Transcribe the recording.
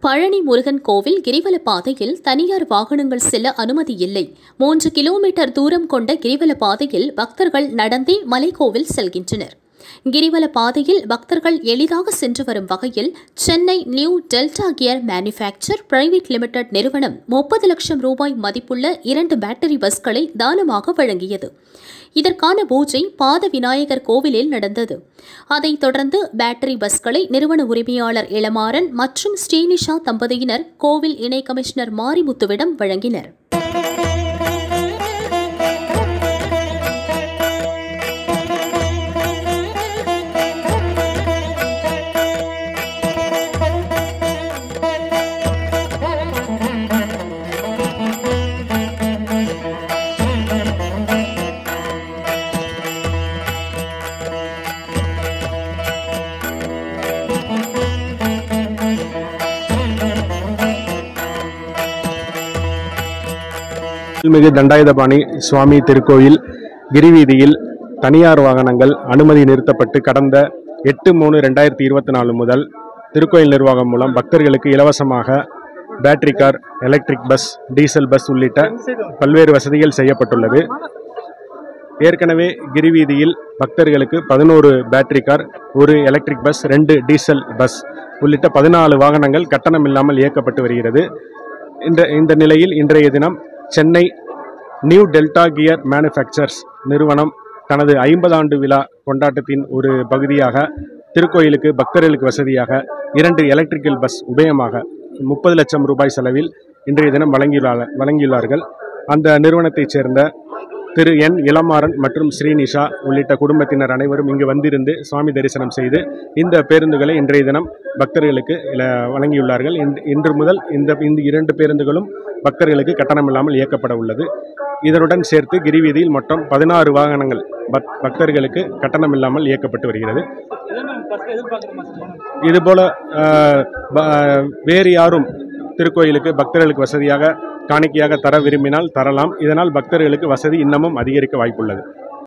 பழனி முருகன் கோவில் கிரிவல பாதையில் தனியார் வாகனங்கள் செல்ல அனுமதி இல்லை. 3 கிலோமீட்டர் தூரம் கொண்ட கிரிவல பாதையில் பக்தர்கள் நடந்தே மலைக்கோவில் செல்கின்றனர். கிரிவல பாதையில் பக்தர்கள் எளிதாக சென்று வரும் வகையில் Chennai New Delta Gear Manufacture Private Limited நிறுவனம் 30 லட்சம் ரூபாய் மதிப்புள்ள 2 பேட்டரி பஸ்களை தானமாக வழங்கியது. இதற்கான பூஜை பாத விநாயகர் கோவிலில் நடந்தது. அதைத் தொடர்ந்து பேட்டரி பஸ்களை நிறுவன உரிமையாளர் இளமாறன் மற்றும் ஸ்ரீனிஷா தம்பதியினர் கோவில் இணை கமிஷனர் மாரிமுத்துவிடம் வழங்கினர். மிகு தண்டாயுதபாணி சுவாமி திருக்கோயில் கிரிவீதியில் தனியார் வாகனங்கள் அனுமதி நிறுத்தப்பட்டு கடந்த 8/3/2024 முதல் திருக்கோயில் நிர்வாகம் மூலம் பக்தர்களுக்கு இலவசமாக battery car, electric bus, diesel bus உள்ளிட்ட பல்வேறு வசதிகள் செய்யப்பட்டுள்ளது. ஏற்கனவே கிரிவீதியில் பக்தர்களுக்கு 11 battery car, 1 electric bus, 2 diesel bus உள்ளிட்ட 14 வாகனங்கள் கட்டணமில்லாமல் இயக்கப்பட்டு வருகிறது. இந்த நிலையில் இன்றைய தினம் Chennai New Delta Gear Manufacturers நிறுவனம் தனது 50 ஆண்டு விழா கொண்டாட்டத்தின் ஒரு பகுதியாக திருக்கோயிலுக்கு பக்தர்களுக்கு வசதியாக 2 எலக்ட்ரிக்கல் பஸ் உபயமாக 30 லட்சம் ரூபாய் செலவில் இன்றைய தினம் வழங்கியுள்ளார்கள். அந்த நிறுவனத்தைச் சேர்ந்த திரு என் இளமாறன் மற்றும் ஸ்ரீனிஷா உள்ளிட்ட குடும்பத்தினர் அனைவரும் இங்கு வந்திருந்து சுவாமி தரிசனம் செய்து இந்த பேருந்துகளை இன்றைய தினம் பக்தர்களுக்கு வழங்கியுள்ளார்கள். இன்று முதல் இந்த 2 பேருந்துகளும் பக்தர்களுக்கு கட்டணமில்லாமல் இயக்கப்பட உள்ளது. இதனுடன் சேர்த்து கிரிவீதியில் மொத்தம் 16 வாகனங்கள் பக்தர்களுக்கு கட்டணமில்லாமல் இயக்கப்பட்டு வருகிறது. இதுபோல வேறு யாரும் திருக்கோயிலுக்கு பக்தர்களுக்கு வசதியாக காணிக்கையாக தர விரும்பினால் தரலாம். இதனால் பக்தர்களுக்கு வசதி இன்னமும் அதிகரிக்க வாய்ப்புள்ளது.